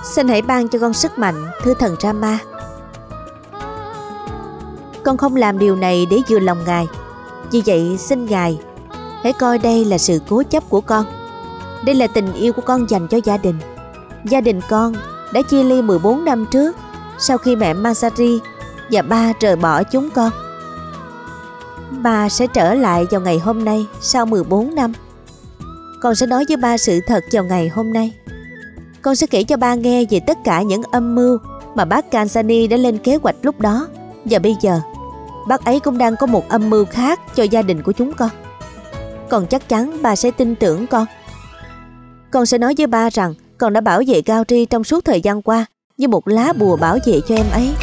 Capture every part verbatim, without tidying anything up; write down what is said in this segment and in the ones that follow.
Xin hãy ban cho con sức mạnh, thưa thần Rama. Con không làm điều này để vừa lòng Ngài. Vì vậy xin Ngài hãy coi đây là sự cố chấp của con. Đây là tình yêu của con dành cho gia đình. Gia đình con đã chia ly mười bốn năm trước, sau khi mẹ Mansari và ba rời bỏ chúng con. Ba sẽ trở lại vào ngày hôm nay sau mười bốn năm. Con sẽ nói với ba sự thật vào ngày hôm nay. Con sẽ kể cho ba nghe về tất cả những âm mưu mà bác Kansani đã lên kế hoạch lúc đó. Và bây giờ bác ấy cũng đang có một âm mưu khác cho gia đình của chúng con. Con chắc chắn ba sẽ tin tưởng con. Con sẽ nói với ba rằng con đã bảo vệ Gauri trong suốt thời gian qua như một lá bùa bảo vệ cho em ấy.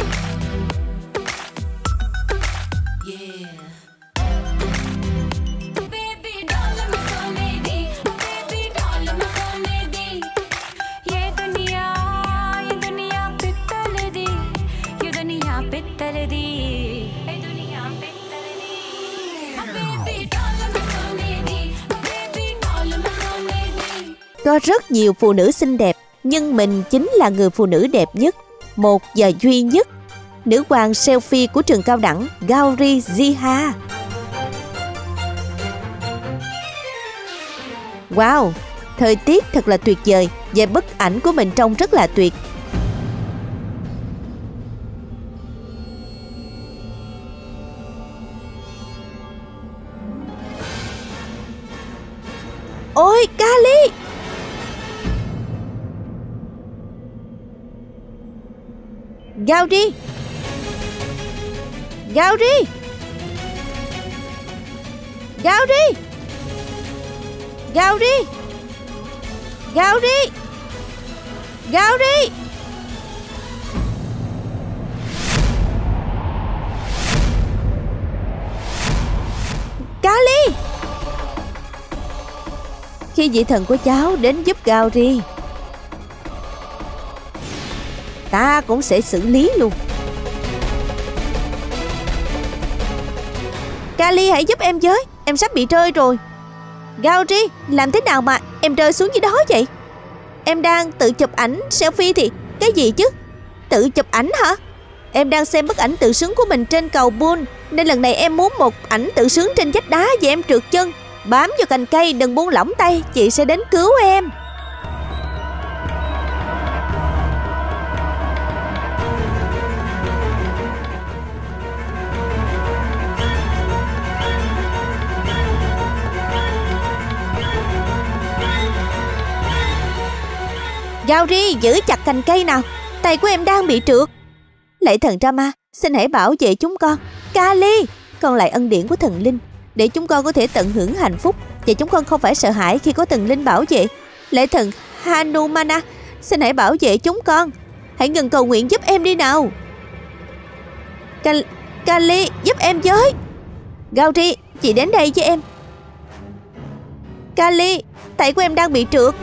Có rất nhiều phụ nữ xinh đẹp, nhưng mình chính là người phụ nữ đẹp nhất, một và duy nhất, nữ hoàng selfie của trường cao đẳng Gauri Jiha. Wow, thời tiết thật là tuyệt vời và bức ảnh của mình trông rất là tuyệt. Ôi, Kali! Gauri! Gauri! Gauri! Gauri! Gauri! Gauri! Kali! Khi vị thần của cháu đến giúp Gauri, ta cũng sẽ xử lý luôn. Kali, hãy giúp em với, em sắp bị rơi rồi. Gauri, làm thế nào mà em rơi xuống dưới đó vậy? Em đang tự chụp ảnh selfie thì cái gì chứ? Tự chụp ảnh hả? Em đang xem bức ảnh tự sướng của mình trên cầu Bull, nên lần này em muốn một ảnh tự sướng trên vách đá và em trượt chân. Bám vào cành cây, đừng buông lỏng tay, chị sẽ đến cứu em. Gauri, giữ chặt cành cây nào, tay của em đang bị trượt. Lạy thần Rama, xin hãy bảo vệ chúng con. Kali, con lại ân điển của thần linh, để chúng con có thể tận hưởng hạnh phúc và chúng con không phải sợ hãi khi có thần linh bảo vệ. Lạy thần Hanumana, xin hãy bảo vệ chúng con. Hãy ngừng cầu nguyện giúp em đi nào. Kal Kali, giúp em với. Gauri, chị đến đây với em. Kali, tay của em đang bị trượt.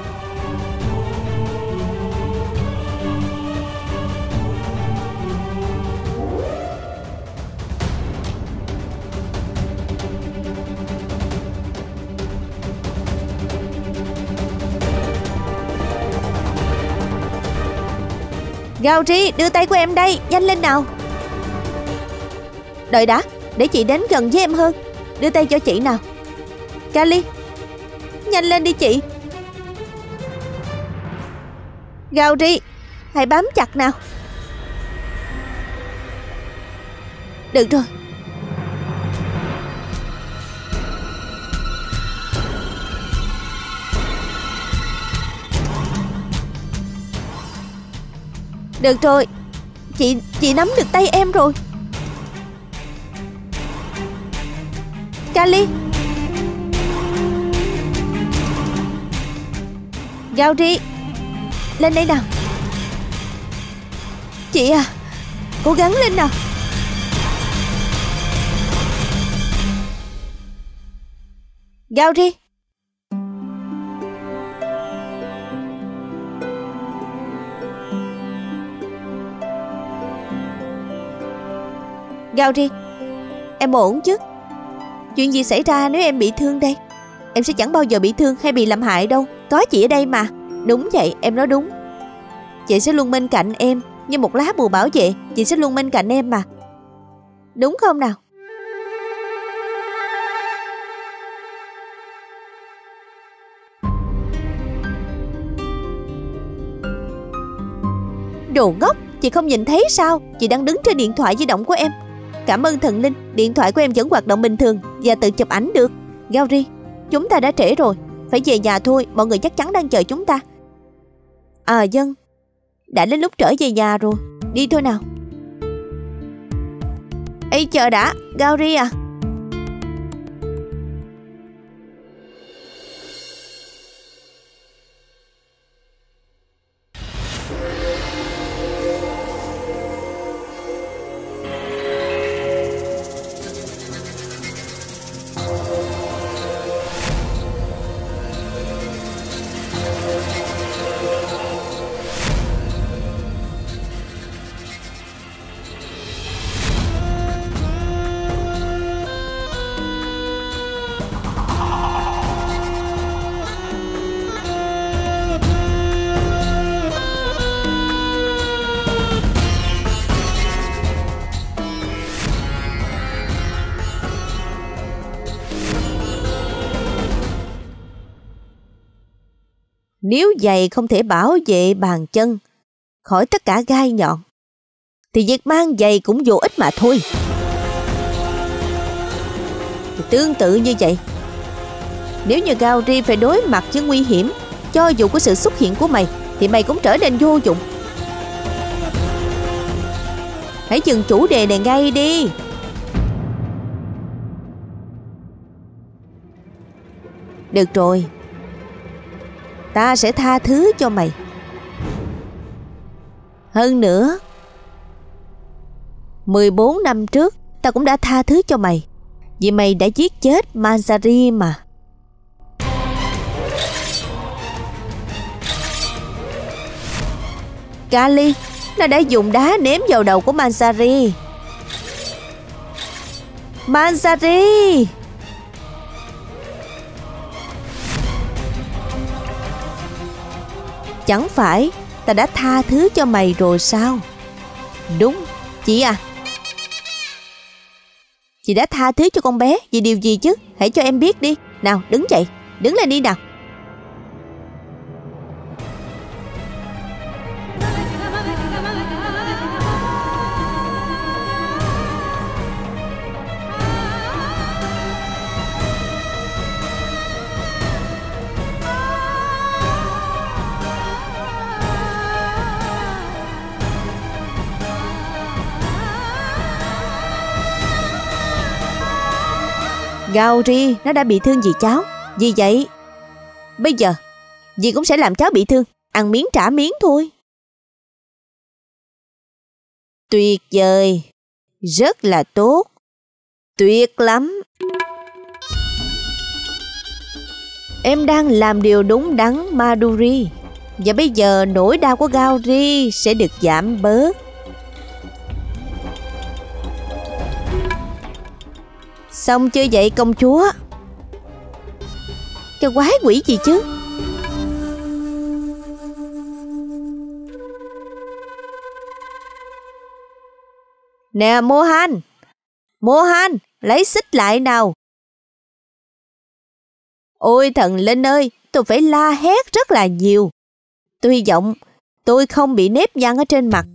Gauri, đưa tay của em đây, nhanh lên nào. Đợi đã, để chị đến gần với em hơn. Đưa tay cho chị nào. Kali, nhanh lên đi chị. Gauri, hãy bám chặt nào. Được rồi. Được rồi, chị chị nắm được tay em rồi. Kali, Gauri, lên đây nào. Chị à, cố gắng lên nào. Gauri, Gauri, em ổn chứ? Chuyện gì xảy ra nếu em bị thương đây? Em sẽ chẳng bao giờ bị thương hay bị làm hại đâu. Có chị ở đây mà. Đúng vậy, em nói đúng. chị sẽ luôn bên cạnh em. Như một lá bùa bảo vệ, chị sẽ luôn bên cạnh em mà. Đúng không nào? Đồ ngốc, chị không nhìn thấy sao? Chị đang đứng trên điện thoại di động của em. Cảm ơn thần linh, điện thoại của em vẫn hoạt động bình thường và tự chụp ảnh được. Gauri, chúng ta đã trễ rồi, phải về nhà thôi, mọi người chắc chắn đang chờ chúng ta. À dân, đã đến lúc trở về nhà rồi, đi thôi nào. Ê chờ đã, Gauri à. Nếu giày không thể bảo vệ bàn chân khỏi tất cả gai nhọn, thì việc mang giày cũng vô ích mà thôi. Thì tương tự như vậy, nếu như Gauri phải đối mặt với nguy hiểm, cho dù có sự xuất hiện của mày, thì mày cũng trở nên vô dụng. Hãy dừng chủ đề này ngay đi. Được rồi, ta sẽ tha thứ cho mày. Hơn nữa, mười bốn năm trước ta cũng đã tha thứ cho mày, vì mày đã giết chết Manjari mà. Kali, nó đã dùng đá ném vào đầu của Manjari. Manjari! Chẳng phải ta đã tha thứ cho mày rồi sao? Đúng, chị à. Chị đã tha thứ cho con bé vì điều gì chứ? Hãy cho em biết đi. Nào, đứng dậy, đứng lên đi nào. Gauri, nó đã bị thương vì cháu. Vì vậy, bây giờ dì cũng sẽ làm cháu bị thương. Ăn miếng trả miếng thôi. Tuyệt vời. Rất là tốt. Tuyệt lắm. Em đang làm điều đúng đắn, Madhuri. Và bây giờ nỗi đau của Gauri sẽ được giảm bớt. Xong chưa vậy công chúa? Cái quái quỷ gì chứ? Nè Mohan, Mohan, lấy xích lại nào. Ôi thần linh ơi, tôi phải la hét rất là nhiều. Tôi hy vọng tôi không bị nếp nhăn ở trên mặt.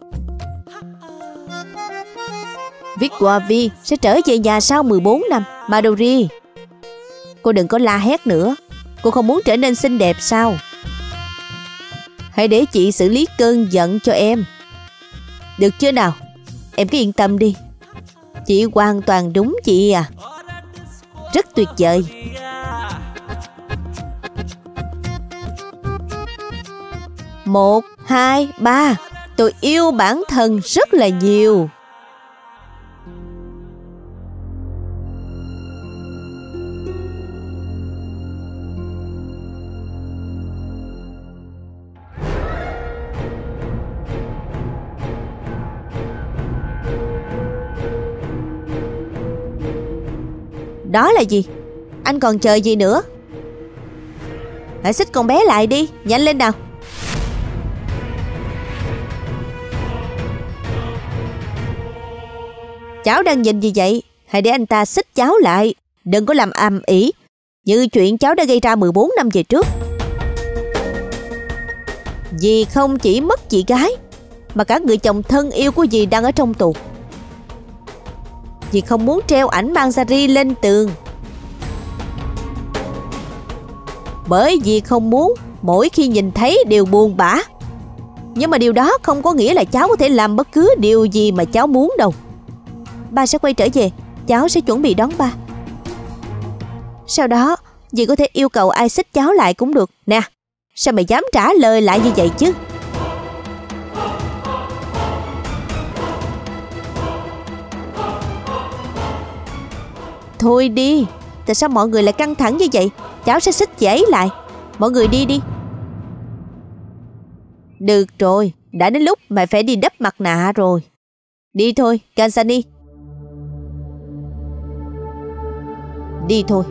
Vikwavi sẽ trở về nhà sau mười bốn năm. Madhuri, cô đừng có la hét nữa. Cô không muốn trở nên xinh đẹp sao? Hãy để chị xử lý cơn giận cho em, được chưa nào? Em cứ yên tâm đi. Chị hoàn toàn đúng chị à. Rất tuyệt vời. Một, hai, ba. Tôi yêu bản thân rất là nhiều. Đó là gì? Anh còn chờ gì nữa? Hãy xích con bé lại đi. Nhanh lên nào. Cháu đang nhìn gì vậy? Hãy để anh ta xích cháu lại. Đừng có làm ầm ĩ như chuyện cháu đã gây ra mười bốn năm về trước. Dì không chỉ mất chị gái, mà cả người chồng thân yêu của dì đang ở trong tù. Dì không muốn treo ảnh Manjari lên tường, bởi vì không muốn mỗi khi nhìn thấy đều buồn bã. Nhưng mà điều đó không có nghĩa là cháu có thể làm bất cứ điều gì mà cháu muốn đâu. Ba sẽ quay trở về, cháu sẽ chuẩn bị đón ba. Sau đó dì có thể yêu cầu ai xích cháu lại cũng được. Nè, sao mày dám trả lời lại như vậy chứ? Thôi đi, tại sao mọi người lại căng thẳng như vậy? Cháu sẽ xích chị ấy lại. Mọi người đi đi. Được rồi, đã đến lúc mày phải đi đắp mặt nạ rồi. Đi thôi, Kansani. Đi thôi.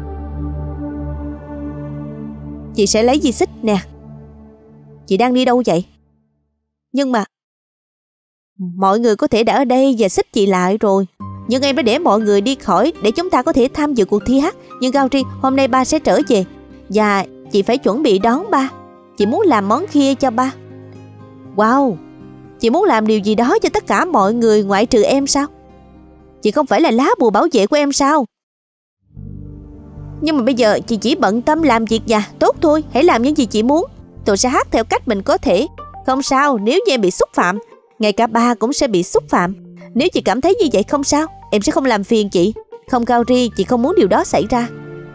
Chị sẽ lấy gì xích nè. Chị đang đi đâu vậy? Nhưng mà mọi người có thể đã ở đây và xích chị lại rồi. Nhưng em đã để mọi người đi khỏi để chúng ta có thể tham dự cuộc thi hát. Nhưng Gauri, hôm nay ba sẽ trở về và chị phải chuẩn bị đón ba. Chị muốn làm món khuya cho ba. Wow, chị muốn làm điều gì đó cho tất cả mọi người ngoại trừ em sao? Chị không phải là lá bùa bảo vệ của em sao? Nhưng mà bây giờ chị chỉ bận tâm làm việc nhà. Tốt thôi, hãy làm những gì chị muốn. Tôi sẽ hát theo cách mình có thể. Không sao, nếu như em bị xúc phạm, ngay cả ba cũng sẽ bị xúc phạm. Nếu chị cảm thấy như vậy không sao, em sẽ không làm phiền chị. Không Gauri, chị không muốn điều đó xảy ra.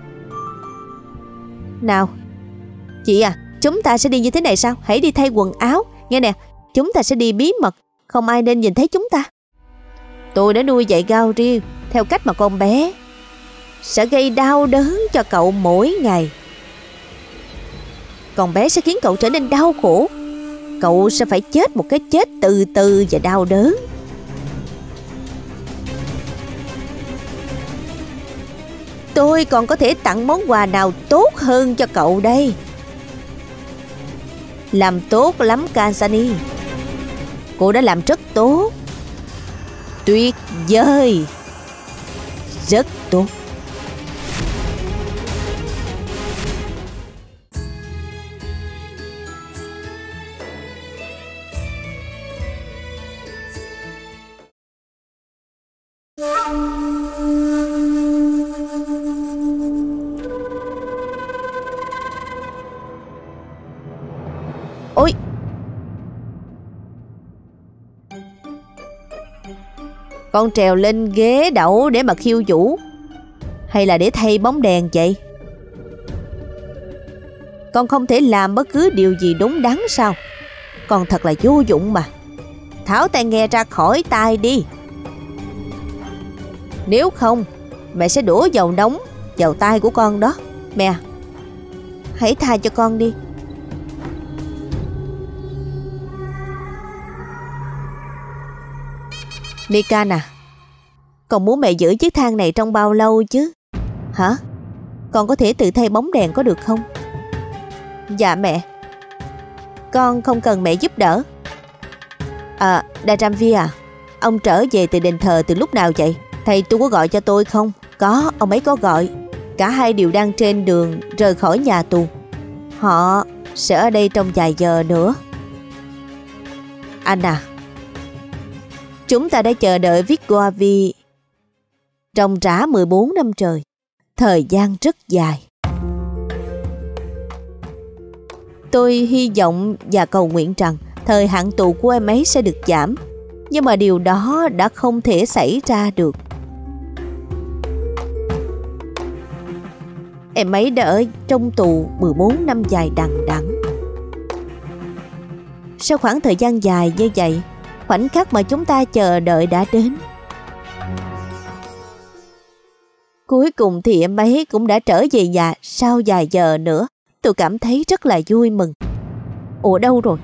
Nào, chị à, chúng ta sẽ đi như thế này sao? Hãy đi thay quần áo. Nghe nè, chúng ta sẽ đi bí mật, không ai nên nhìn thấy chúng ta. Tôi đã nuôi dạy Gauri theo cách mà con bé sẽ gây đau đớn cho cậu mỗi ngày. Con bé sẽ khiến cậu trở nên đau khổ. Cậu sẽ phải chết một cái chết từ từ và đau đớn. Tôi còn có thể tặng món quà nào tốt hơn cho cậu đây? Làm tốt lắm Kansani. Cô đã làm rất tốt. Tuyệt vời. Rất tốt. Ôi, con trèo lên ghế đẩu để mà khiêu vũ hay là để thay bóng đèn vậy? Con không thể làm bất cứ điều gì đúng đắn sao? Con thật là vô dụng mà. Tháo tai nghe ra khỏi tai đi. Nếu không, mẹ sẽ đổ dầu nóng vào tai của con đó. Mẹ, hãy tha cho con đi. Nikan à, con muốn mẹ giữ chiếc thang này trong bao lâu chứ? Hả? Con có thể tự thay bóng đèn có được không? Dạ mẹ. Con không cần mẹ giúp đỡ. À, Daramvi à, ông trở về từ đền thờ từ lúc nào vậy? Thầy Tu có gọi cho tôi không? Có, ông ấy có gọi. Cả hai đều đang trên đường rời khỏi nhà tù. Họ sẽ ở đây trong vài giờ nữa. Anh à, chúng ta đã chờ đợi Vigwavi trong rã mười bốn năm trời. Thời gian rất dài. Tôi hy vọng và cầu nguyện rằng thời hạn tù của em ấy sẽ được giảm. Nhưng mà điều đó đã không thể xảy ra được. Em ấy đã ở trong tù mười bốn năm dài đằng đẵng. Sau khoảng thời gian dài như vậy, khoảnh khắc mà chúng ta chờ đợi đã đến. Cuối cùng thì em ấy cũng đã trở về nhà sau vài giờ nữa. Tôi cảm thấy rất là vui mừng. Ủa đâu rồi?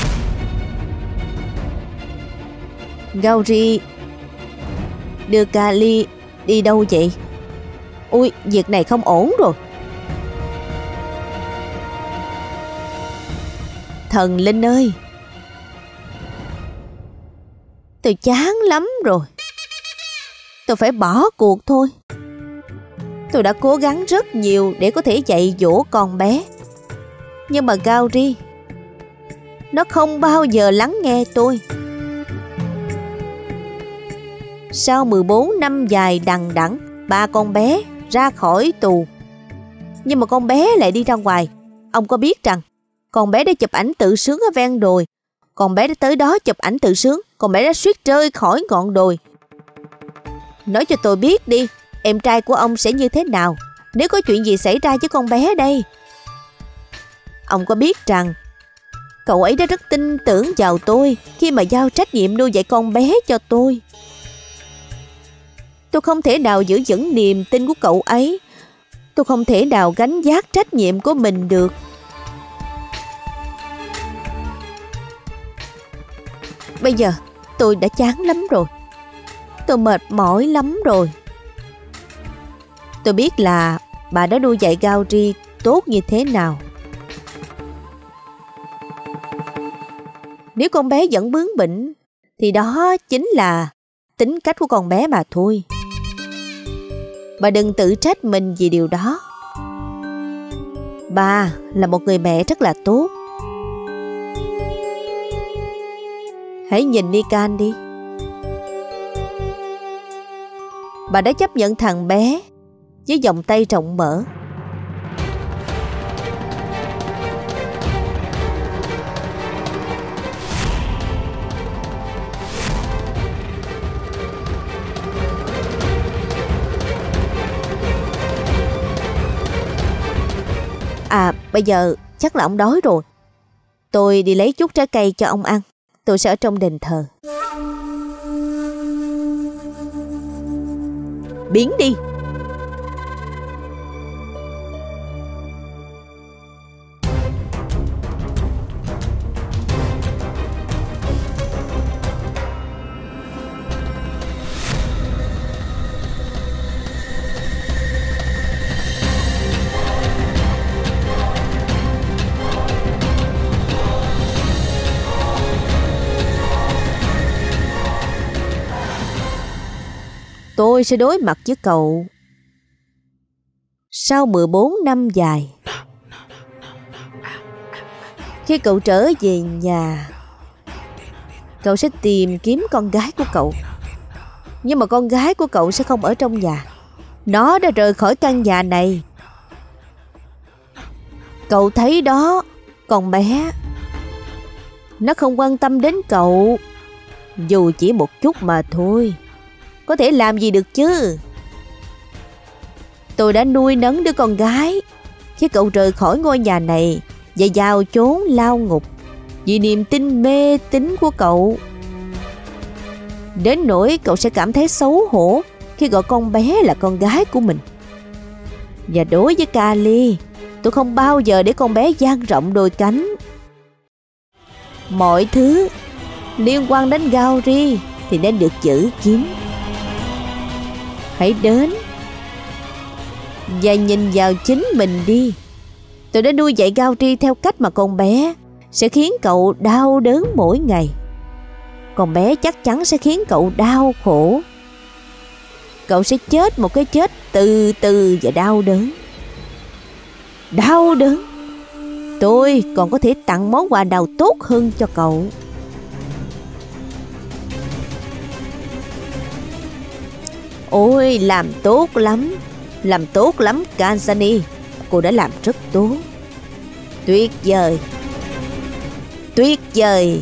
Gauri đưa Kali đi đâu vậy? Ui, việc này không ổn rồi. Thần linh ơi, tôi chán lắm rồi. tôi phải bỏ cuộc thôi. Tôi đã cố gắng rất nhiều để có thể dạy dỗ con bé. Nhưng mà Gauri, nó không bao giờ lắng nghe tôi. Sau mười bốn năm dài đằng đẵng, ba con bé ra khỏi tù. Nhưng mà con bé lại đi ra ngoài. Ông có biết rằng con bé đã chụp ảnh tự sướng ở ven đồi. Con bé đã tới đó chụp ảnh tự sướng. Con bé đã suýt rơi khỏi ngọn đồi. Nói cho tôi biết đi, em trai của ông sẽ như thế nào nếu có chuyện gì xảy ra với con bé đây? Ông có biết rằng cậu ấy đã rất tin tưởng vào tôi khi mà giao trách nhiệm nuôi dạy con bé cho tôi. Tôi không thể nào giữ vững niềm tin của cậu ấy. Tôi không thể nào gánh vác trách nhiệm của mình được. Bây giờ tôi đã chán lắm rồi. Tôi mệt mỏi lắm rồi. Tôi biết là bà đã nuôi dạy Gauri tốt như thế nào. Nếu con bé vẫn bướng bỉnh thì đó chính là tính cách của con bé mà thôi. Bà đừng tự trách mình vì điều đó. Bà là một người mẹ rất là tốt. Hãy nhìn Nikan đi. Bà đã chấp nhận thằng bé với vòng tay rộng mở. À, bây giờ chắc là ông đói rồi. Tôi đi lấy chút trái cây cho ông ăn. Tôi sẽ ở trong đền thờ. Biến đi. Tôi sẽ đối mặt với cậu sau mười bốn năm dài. Khi cậu trở về nhà, cậu sẽ tìm kiếm con gái của cậu. Nhưng mà con gái của cậu sẽ không ở trong nhà. Nó đã rời khỏi căn nhà này. Cậu thấy đó, con bé, nó không quan tâm đến cậu, dù chỉ một chút mà thôi. Có thể làm gì được chứ? Tôi đã nuôi nấng đứa con gái khi cậu rời khỏi ngôi nhà này và vào chốn lao ngục vì niềm tin mê tín của cậu. Đến nỗi cậu sẽ cảm thấy xấu hổ khi gọi con bé là con gái của mình. Và đối với Kali, tôi không bao giờ để con bé dang rộng đôi cánh. Mọi thứ liên quan đến Gauri thì nên được giữ kín. Hãy đến và nhìn vào chính mình đi. Tôi đã nuôi dạy Gauri theo cách mà con bé sẽ khiến cậu đau đớn mỗi ngày. Con bé chắc chắn sẽ khiến cậu đau khổ. Cậu sẽ chết một cái chết từ từ và đau đớn. Đau đớn. Tôi còn có thể tặng món quà nào tốt hơn cho cậu. Ôi, làm tốt lắm. Làm tốt lắm Kansani. Cô đã làm rất tốt. Tuyệt vời. Tuyệt vời.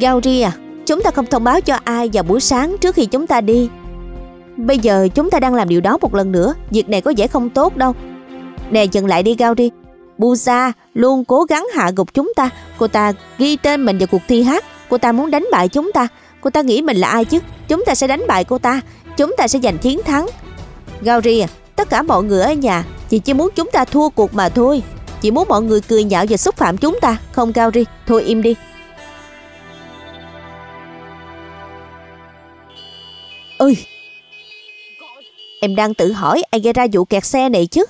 Gauri à, chúng ta không thông báo cho ai vào buổi sáng trước khi chúng ta đi. Bây giờ chúng ta đang làm điều đó một lần nữa. Việc này có vẻ không tốt đâu. Nè, dừng lại đi Gauri. Pooja luôn cố gắng hạ gục chúng ta. Cô ta ghi tên mình vào cuộc thi hát. Cô ta muốn đánh bại chúng ta. Cô ta nghĩ mình là ai chứ? Chúng ta sẽ đánh bại cô ta. Chúng ta sẽ giành chiến thắng. Gauri à, tất cả mọi người ở nhà chị chỉ muốn chúng ta thua cuộc mà thôi. Chị muốn mọi người cười nhạo và xúc phạm chúng ta. Không Gauri, thôi im đi. Ơi, em đang tự hỏi ai gây ra vụ kẹt xe này chứ?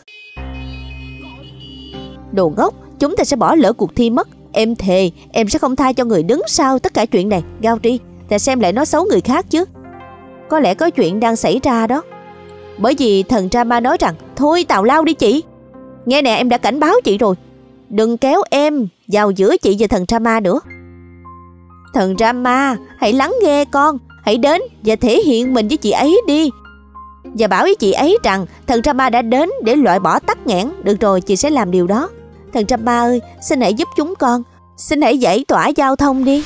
Đồ ngốc, chúng ta sẽ bỏ lỡ cuộc thi mất. Em thề em sẽ không tha cho người đứng sau tất cả chuyện này. Gauri, tại sao em lại nói xấu người khác chứ? Có lẽ có chuyện đang xảy ra đó. Bởi vì thần Rama nói rằng thôi tào lao đi chị. Nghe nè, em đã cảnh báo chị rồi. Đừng kéo em vào giữa chị và thần Rama nữa. Thần Rama, hãy lắng nghe con. Hãy đến và thể hiện mình với chị ấy đi. Và bảo với chị ấy rằng thần Rama đã đến để loại bỏ tắc nghẽn. Được rồi, chị sẽ làm điều đó. Thần Rama ơi, xin hãy giúp chúng con. Xin hãy giải tỏa giao thông đi.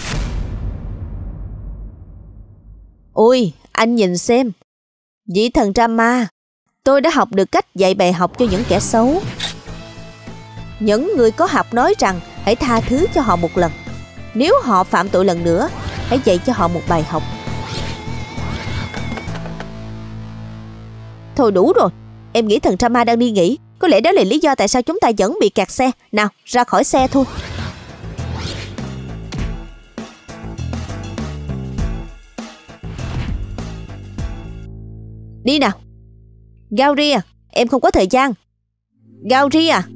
Ôi, anh nhìn xem. Vị thần Rama, tôi đã học được cách dạy bài học cho những kẻ xấu. Những người có học nói rằng hãy tha thứ cho họ một lần. Nếu họ phạm tội lần nữa, hãy dạy cho họ một bài học. Thôi đủ rồi. Em nghĩ thần Rama đang đi nghỉ. Có lẽ đó là lý do tại sao chúng ta vẫn bị kẹt xe. Nào, ra khỏi xe thôi. Đi nào. Gauri à, em không có thời gian. Gauri à.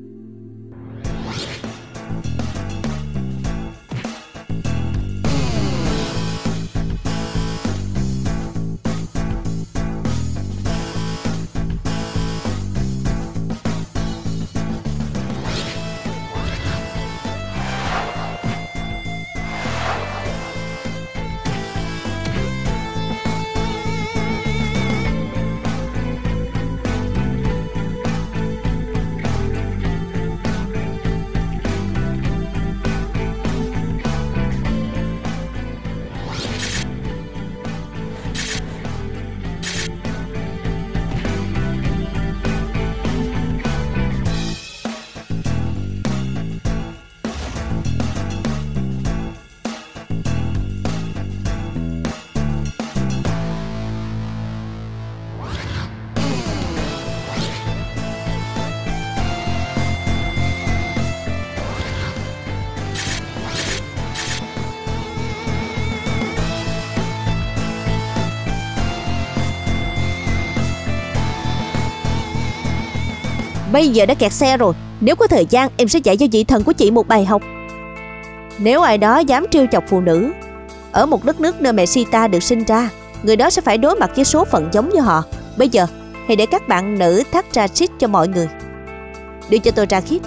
Bây giờ đã kẹt xe rồi. Nếu có thời gian em sẽ dạy cho vị thần của chị một bài học. Nếu ai đó dám trêu chọc phụ nữ ở một đất nước nơi mẹ Sita được sinh ra, người đó sẽ phải đối mặt với số phận giống như họ. Bây giờ hãy để các bạn nữ thắt Rakshit cho mọi người. Đưa cho tôi Rakshit.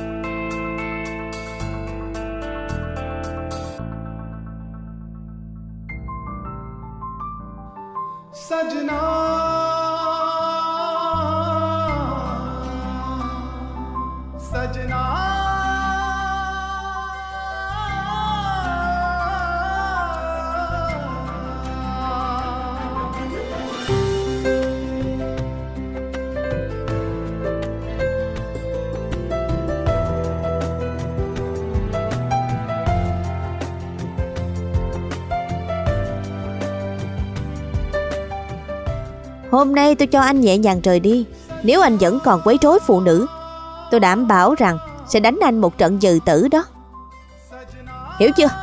Sajna. Hôm nay tôi cho anh nhẹ nhàng rời đi. Nếu anh vẫn còn quấy rối phụ nữ, tôi đảm bảo rằng sẽ đánh anh một trận dừ tử đó. Hiểu chưa?